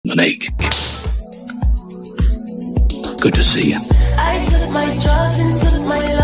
Monique. Good to see you. I took my drugs and took my life.